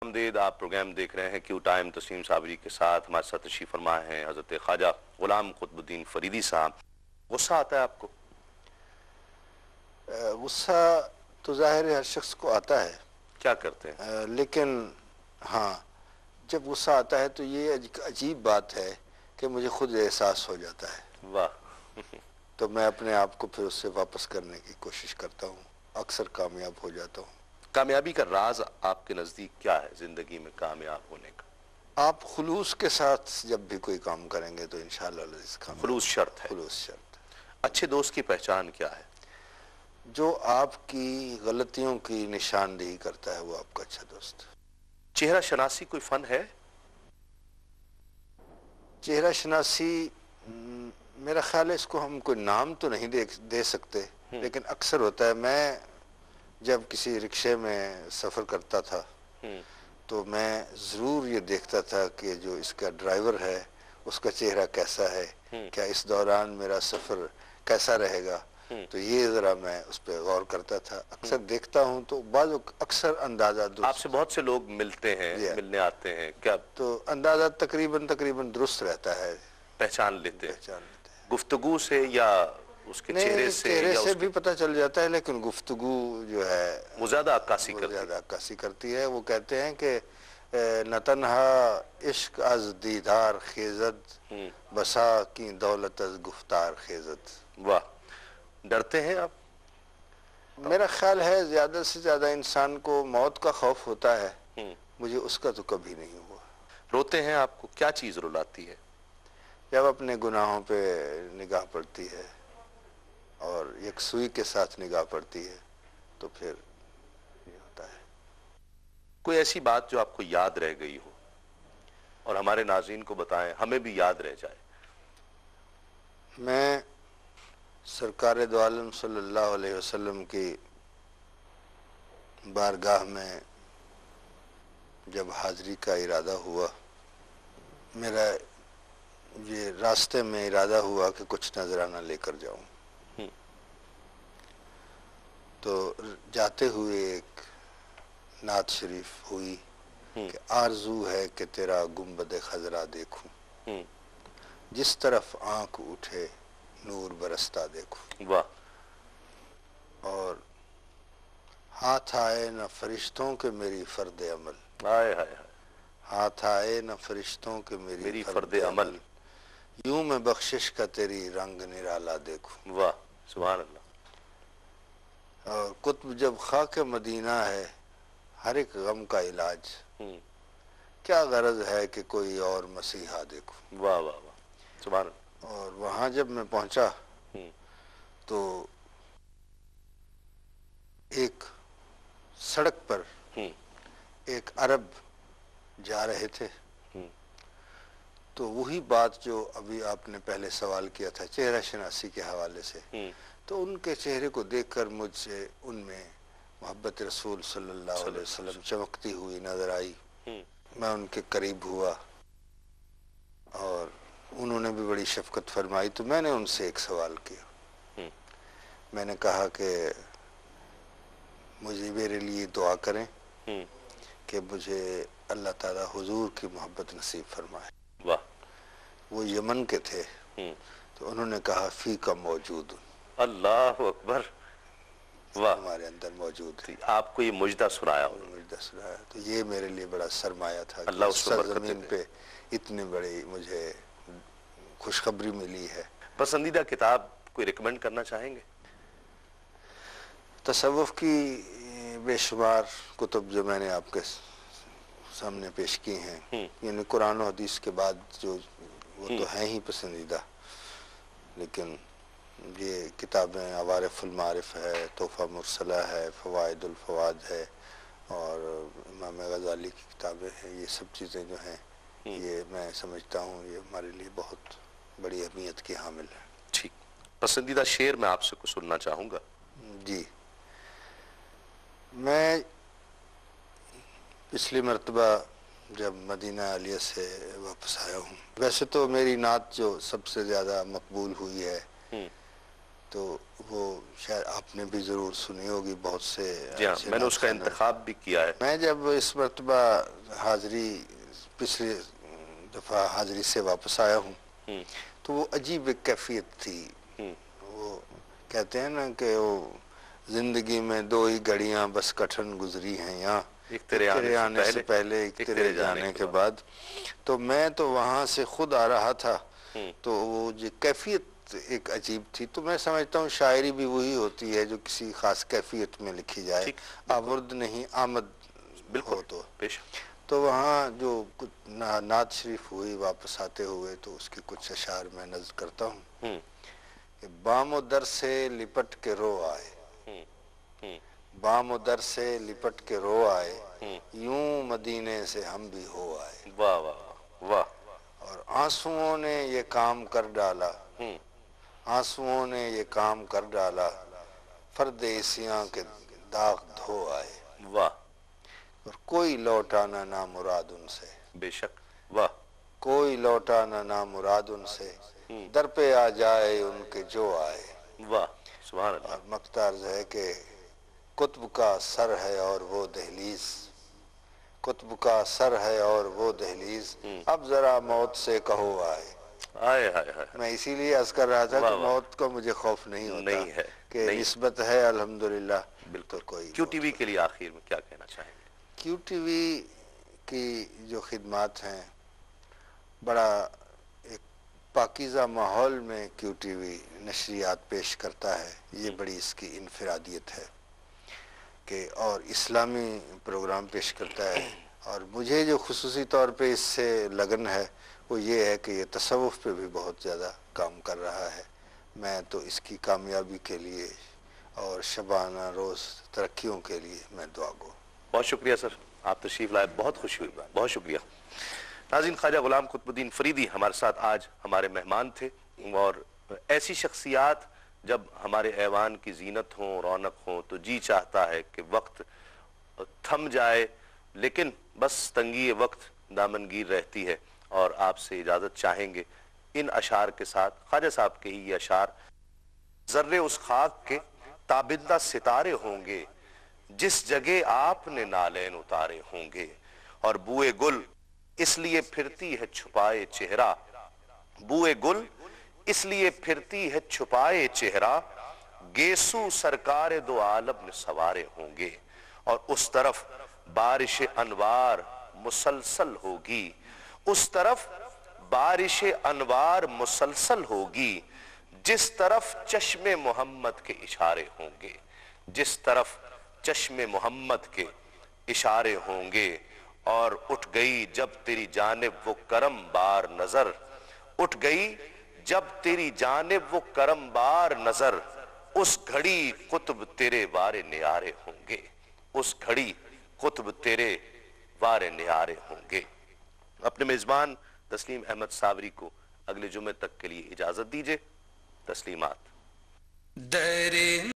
آمدید. آپ پروگرام دیکھ رہے ہیں کیو ٹائم. تسلیم صابری کے ساتھ ہمارے ساتھ تشریف فرما ہیں حضرت خواجہ غلام قطب الدین فریدی صاحب. غصہ آتا ہے آپ کو؟ غصہ تو ظاہر ہے ہر شخص کو آتا ہے. کیا کرتے ہیں؟ لیکن ہاں جب غصہ آتا ہے تو یہ عجیب بات ہے کہ مجھے خود احساس ہو جاتا ہے. واہ. تو میں اپنے آپ کو پھر اس سے واپس کرنے کی کوشش کرتا ہوں. اکثر کامیاب ہو جاتا ہوں. کامیابی کا راز آپ کے نزدیک کیا ہے زندگی میں کامیاب ہونے کا؟ آپ خلوص کے ساتھ جب بھی کوئی کام کریں گے تو انشاءاللہ کامیاب. خلوص شرط ہے. خلوص شرط. اچھے دوست کی پہچان کیا ہے؟ جو آپ کی غلطیوں کی نشاندہی کرتا ہے وہ آپ کا اچھا دوست. چہرہ شناسی کوئی فن ہے؟ چہرہ شناسی میرا خیال ہے اس کو ہم کوئی نام تو نہیں دے سکتے، لیکن اکثر ہوتا ہے. میں جب کسی رکشے میں سفر کرتا تھا تو میں ضرور یہ دیکھتا تھا کہ جو اس کا ڈرائیور ہے اس کا چہرہ کیسا ہے، کیا اس دوران میرا سفر کیسا رہے گا. تو یہ ذرا میں اس پہ غور کرتا تھا. اکثر دیکھتا ہوں تو بعض اکثر اندازہ درست. آپ سے بہت سے لوگ ملتے ہیں، ملنے آتے ہیں، کیا تو اندازہ تقریباً درست رہتا ہے. پہچان لیتے ہیں گفتگو سے یا اس کے چہرے سے؟ چہرے سے بھی پتہ چل جاتا ہے، لیکن گفتگو جو ہے وہ زیادہ عکاسی کرتی ہے. وہ کہتے ہیں کہ نہ تنہا عشق از دیدار خیزد، بسا کی دولت از گفتار خیزد. واہ. ڈرتے ہیں آپ؟ میرا خیال ہے زیادہ سے زیادہ انسان کو موت کا خوف ہوتا ہے. مجھے اس کا تو کبھی نہیں ہوا. روتے ہیں آپ کو کیا چیز رلاتی ہے؟ جب اپنے گناہوں پہ نگاہ پڑتی ہے اور یکسوئی کے ساتھ نگاہ پڑتی ہے تو پھر یہ ہوتا ہے. کوئی ایسی بات جو آپ کو یاد رہ گئی ہو اور ہمارے ناظرین کو بتائیں، ہمیں بھی یاد رہ جائے. میں سرکار دو عالم صلی اللہ علیہ وسلم کی بارگاہ میں جب حاضری کا ارادہ ہوا، میرا یہ راستے میں ارادہ ہوا کہ کچھ نذرانہ لے کر جاؤں. تو جاتے ہوئے ایک نعت شریف ہوئی کہ آرزو ہے کہ تیرا گنبد خضرا دیکھوں، جس طرف آنکھ اٹھے نور برستا دیکھوں. واہ. اور ہاتھ آئے نہ فرشتوں کے میری فرد عمل، ہائے ہائے ہائے. ہاتھ آئے نہ فرشتوں کے میری فرد عمل، یوں میں بخشش کا تیری رنگ نرالا دیکھوں. واہ سبحان اللہ. اور قطب جب خاک مدینہ ہے ہر ایک غم کا علاج، کیا غرض ہے کہ کوئی اور مسیحا دیکھوں. واہ واہ واہ سبحان اللہ. اور وہاں جب میں پہنچا تو ایک سڑک پر ایک عرب جا رہے تھے. تو وہی بات جو ابھی آپ نے پہلے سوال کیا تھا چہرہ شناسی کے حوالے سے، تو ان کے چہرے کو دیکھ کر مجھ سے ان میں محبت رسول صلی اللہ علیہ وسلم چمکتی ہوئی نظر آئی. میں ان کے قریب ہوا اور انہوں نے بھی بڑی شفقت فرمائی. تو میں نے ان سے ایک سوال کیا. میں نے کہا کہ مجھے میرے لیے دعا کریں کہ مجھے اللہ تعالیٰ حضور کی محبت نصیب فرمائے. واہ. وہ یمن کے تھے. تو انہوں نے کہا فی کا موجود. اللہ اکبر. واہ. ہمارے اندر موجود ہے. آپ کو یہ مجدہ سنایا مجدہ سنایا. تو یہ میرے لیے بڑا سرمایہ تھا کہ اللہ اس پر برکت زمین پہ اتنی بڑی مجھے خوشخبری ملی ہے. پسندیدہ کتاب کوئی ریکمینڈ کرنا چاہیں گے؟ تصوف کی بے شمار کتب جو میں نے آپ کے سامنے پیش کی ہیں، یعنی قرآن و حدیث کے بعد جو وہ تو ہیں ہی پسندیدہ، لیکن یہ کتابیں عوارف المعارف ہے، تحفہ مرسلہ ہے، فوائد الفواد ہے، اور امام غزالی کی کتابیں ہیں. یہ سب چیزیں جو ہیں یہ میں سمجھتا ہوں یہ ہمارے لیے بہت بڑی اہمیت کی حامل ہے. ٹھیک. پسندیدہ شعر میں آپ سے کچھ سننا چاہوں گا. جی. میں پچھلی مرتبہ جب مدینہ عالیہ سے واپس آیا ہوں، ویسے تو میری نعت جو سب سے زیادہ مقبول ہوئی ہے تو وہ شاید آپ نے بھی ضرور سنی ہوگی، بہت سے جی ہاں، میں نے اس کا انتخاب بھی کیا ہے۔ میں جب اس مرتبہ حاضری پچھلی دفعہ حاضری سے واپس آیا ہوں تو وہ عجیب ایک کیفیت تھی۔ وہ کہتے ہیں نا کہ وہ زندگی میں دو ہی گھڑیاں بس کٹھن گزری ہیں، یہاں ایک تیرے آنے سے پہلے، ایک تیرے جانے کے بعد۔ تو میں تو وہاں سے خود آ رہا تھا، تو وہ جو کیفیت ایک عجیب تھی۔ تو میں سمجھتا ہوں شاعری بھی وہی ہوتی ہے جو کسی خاص کیفیت میں لکھی جائے، آورد نہیں آمد ہو تو وہاں جو نعت شریف ہوئی واپس آتے ہوئے تو اس کی کچھ اشعار میں نظر کرتا ہوں کہ بام و در سے لپٹ کے رو آئے، بام و در سے لپٹ کے رو آئے، یوں مدینے سے ہم بھی ہو آئے، واہ واہ واہ، اور آنسوؤں نے یہ کام کر ڈالا، آنسوؤں نے یہ کام کر ڈالا، فرد عصیاں کے داغ دھو آئے، واہ، اور کوئی لوٹا نہ نامراد ان سے، بے شک، واہ، کوئی لوٹا نہ نامراد ان سے، در پہ آ جائے ان کے جو آئے۔ واہ، سبحان اللہ۔ اور مقتارز ہے کہ قطب کا سر ہے اور وہ دہلیز، قطب کا سر ہے اور وہ دہلیز، اب ذرا موت سے کہو آئے۔ آئے ہائے ہائے، میں اسی لیے عرض کر رہا تھا کہ موت کا مجھے خوف نہیں ہوتا، نہیں ہے، کہ نسبت ہے الحمدللہ۔ بالکل۔ کوئی کیو ٹی وی کے لیے آخر میں کیا کہنا چاہیں گے؟ کیو ٹی وی کی جو خدمات ہیں، بڑا ایک پاکیزہ ماحول میں کیو ٹی وی نشریات پیش کرتا ہے، یہ بڑی اس کی انفرادیت ہے کہ، اور اسلامی پروگرام پیش کرتا ہے۔ اور مجھے جو خصوصی طور پہ اس سے لگن ہے وہ یہ ہے کہ یہ تصوف پہ بھی بہت زیادہ کام کر رہا ہے۔ میں تو اس کی کامیابی کے لیے اور شبانہ روز ترقیوں کے لیے میں دعا گو۔ بہت شکریہ سر، آپ تشریف لائے، بہت خوشی ہوئی، بہت شکریہ۔ ناظرین، خواجہ غلام قطب الدین فریدی ہمارے ساتھ آج ہمارے مہمان تھے، اور ایسی شخصیات جب ہمارے ایوان کی زینت ہوں، رونق ہوں، تو جی چاہتا ہے کہ وقت تھم جائے، لیکن بس تنگی وقت دامنگیر رہتی ہے، اور آپ سے اجازت چاہیں گے ان اشعار کے ساتھ۔ خواجہ صاحب کے ہی یہ اشعار: ذرے اس خاک کے تابندہ ستارے ہوں گے، جس جگہ آپ نے نالین اتارے ہوں گے، اور بوئے گل اس لیے پھرتی ہے چھپائے چہرہ، بوئے گل اس لیے پھرتی ہے چھپائے چہرہ، گیسو سرکار دو عالم نے سوارے ہوں گے، اور اس طرف بارش انوار مسلسل ہوگی، اس طرف بارش انوار مسلسل ہوگی، جس طرف چشم محمد کے اشارے ہوں گے، جس طرف چشم محمد کے اشارے ہوں گے، اور اٹھ گئی جب تیری جانب وہ کرم بار نظر، اٹھ گئی جب تیری جانب وہ کرم بار نظر، اس گھڑی قطب تیرے وارے نیارے ہوں گے، اس گھڑی قطب تیرے وارے نیارے ہوں گے۔ اپنے میزبان تسلیم احمد صابری کو اگلے جمعے تک کے لیے اجازت دیجئے۔ تسلیمات۔